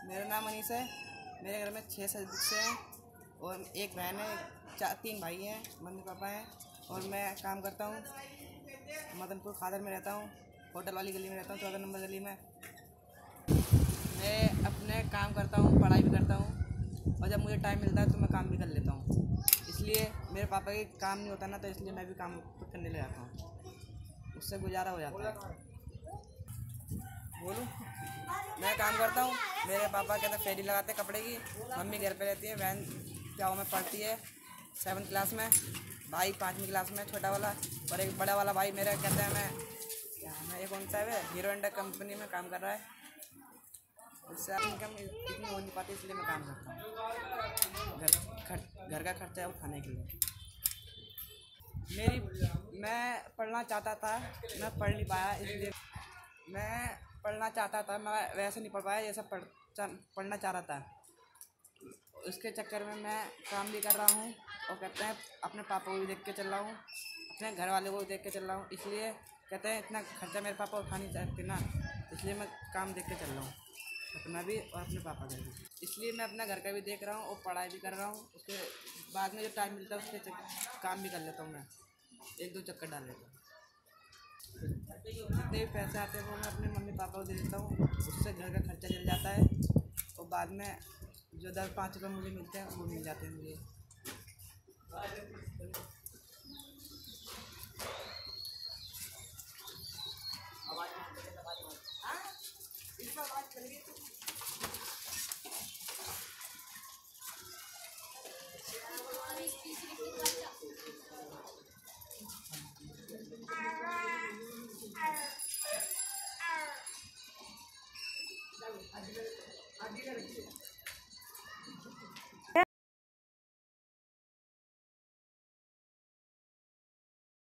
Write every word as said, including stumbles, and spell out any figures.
मेरा नाम मनीष है। मेरे घर में छः सदस्य हैं और एक बहन है, चार तीन भाई हैं, मम्मी पापा हैं और मैं काम करता हूँ। मदनपुर खादर में रहता हूँ, होटल वाली गली में रहता हूँ, चौदह नंबर गली में। मैं अपने काम करता हूँ, पढ़ाई भी करता हूँ और जब मुझे टाइम मिलता है तो मैं काम भी कर लेता हूँ। इसलिए मेरे पापा के काम नहीं होता ना, तो इसलिए मैं भी काम करने लग जाता हूँ, उससे गुजारा हो जाता है। बोलूँ, मैं काम करता हूँ। मेरे पापा कहते हैं फेरी लगाते कपड़े की, मम्मी घर पे रहती है, बहन प्याओ में पढ़ती है सेवन्थ क्लास में, भाई पाँचवीं क्लास में छोटा वाला, और एक बड़ा वाला भाई मेरा कहते हैं मैं क्या मैं एक कौन सा है हीरो होंडा कंपनी में काम कर रहा है। उससे इनकम इतनी हो नहीं पाती, इसलिए मैं काम करता हूँ घर खर, घर का खर्चा उठाने के लिए। मेरी मैं पढ़ना चाहता था, मैं पढ़ नहीं पाया, इसलिए मैं पढ़ना चाहता था, मैं वैसे नहीं पढ़ पाया जैसा पढ़ पढ़ना चाह रहा था। उसके चक्कर में मैं काम भी कर रहा हूँ और कहते हैं अपने पापा को भी देख के चल रहा हूँ, अपने घर वाले को भी देख के चल रहा हूँ। इसलिए कहते हैं इतना खर्चा मेरे पापा उठा नहीं सकते ना, इसलिए मैं काम देख के चल रहा हूँ, अपना भी और अपने पापा का भी। इसलिए मैं अपना घर का भी देख रहा हूँ और पढ़ाई भी कर रहा हूँ। उसके बाद में जो टाइम मिलता है उसके काम भी कर लेता हूँ, मैं एक दो चक्कर डाल लेता हूँ। जितने भी पैसे आते हैं वो मैं अपने मम्मी पापा को दे देता हूँ, उससे घर का खर्चा चल जाता है और बाद में जो दस पाँच रुपये मुझे मिलते हैं वो मिल जाते हैं मुझे।